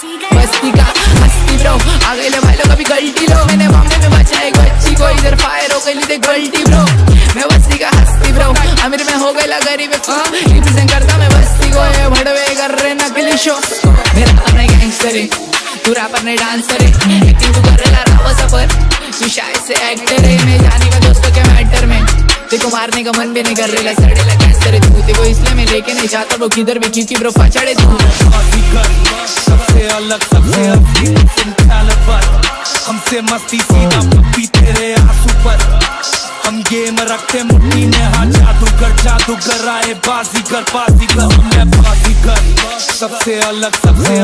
बस्ती का हस्ती ब्रो, आ गए ले भाई लोग अभी गलती लो। मैंने बॉम्बे में बचा एक बच्ची को, इधर फायर हो गई थे गलती ब्रो। मैं बस्ती का हस्ती ब्रो, अमीर में हो गया गरीब रिप्रेजेंट करता मैं बस्ती को। ये भड़वे कर रहे नकली शो, मेरा अपना गैंगस्टर है, तू रैपर नहीं डांसर है। एक्टिंग तू कर रहा रावा सफर, तू शायद से एक्टर है। मैं जाने का दोस्तों के मैटर में, तेको मारने का मन भी नहीं कर रहा। सड़ेला गैंगस्टर है तू, तेको इसलिए मैं लेके नहीं जाता वो किधर भी, क्योंकि ब्रो फचड़े तू। सबसे अलग सबसे हमसे मस्ती सीधा पप्पी तेरे आंसू पर। हम गेम रखते मुट्ठी में, हाँ जादूगर आए बाजीगर मैं बाजीगर। सबसे अलग सबसे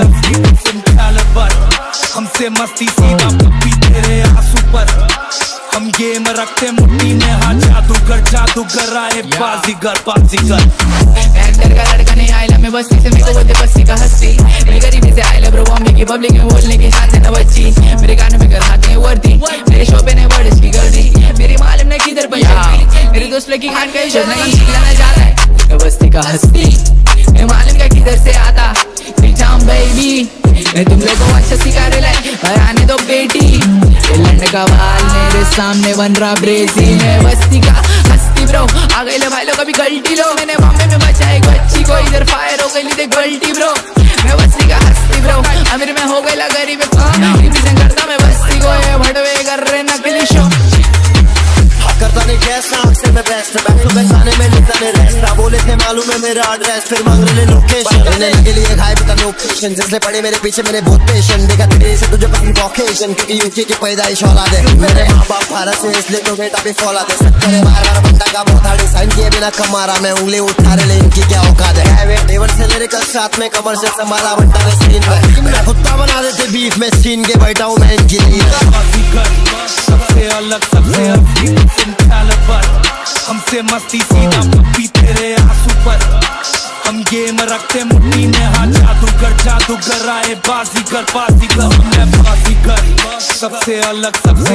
हमसे मस्ती सीधा पप्पी तेरे आंसू पर। हम गेम रखते मुट्ठी में, हाँ जादूगर आए बाजीगर। एक्टर का लड़का नहीं आयला, मैं बस्ती से मेरे को बोलते बस्ती का हस्ती। मैं गरीबी से आयला ब्रो, बॉम्बे की पब्लिक में बोलने के हाथ है ना बच्ची। मेरे गानों में कराते हैं वर्दी, मेरे शो पे ने वर्ड्स की कर दी। मेरी मालूम नहीं किधर पंजाबी, मेरे दोस्त लड़की खान का शोधना काम सीखना जा रहा है। मैं बस्ती का हस्ती, मैं मालूम क्या किधर से आता बेबी। मैं तुम लोगों को अच्छा सिखा रहा है, आने दो बेटी। लंड का बाल मेरे सामने बन रहा ब्रेजी। मैं बस्ती का हस्ती ब्रो, आ गए ले भाई लोग अभी गलती लो। मैंने बॉम्बे में बचा एक बच्ची को, इधर फायर हो गई थी गलती ब्रो। मैं बस्ती का हस्ती ब्रो, अमीर में हो गया गरीब रिप्रेजेंट करता मैं बस्ती को। ये भड़वे कर रहे नकली शो, करता नहीं कैसा अक्सर मैं बेस्ट। बैक टू बैक आने में लेता नहीं रेस्ट। बोले थे मालूम है मेरा एड्रेस, फिर मांग रहे लोकेशन। रहने के लिए खाए पिता लोकेशन, जिसने पड़े मेरे पीछे मैंने बहुत पेशेंट। देखा तेरे से तुझे पसंद ऑकेशन, क्योंकि यूके की पैदाइश औलाद है। मेरे माँ बाप भारत से, इसलिए तो बेटा भी फौलाद है। सत्तर बार बंदा का बहुत डिसाइन किए बिना कमारा मैं उंगली उठा रहे, इनकी क्या औकात है। डेवर से मेरे कल साथ में कमर से संभाला बनता है सीन पे। मेरा कुत्ता बना देते बीफ में सीन के, बैठा हूँ मैं इनकी सबसे अलग सबसे हमसे मस्ती सीधा पप्पी तेरे आंसू पर। हम गेम रखते मुट्ठी में, हाँ जादूगर आए बाजीगर मैं बाजीगर। सबसे अलग सबसे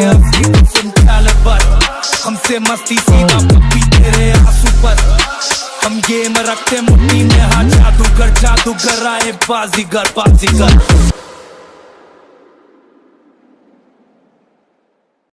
हमसे मस्ती सीधा पप्पी तेरे आंसू पर। हम गेम रखते मुट्ठी में, हाँ जादूगर आए बाजीगर।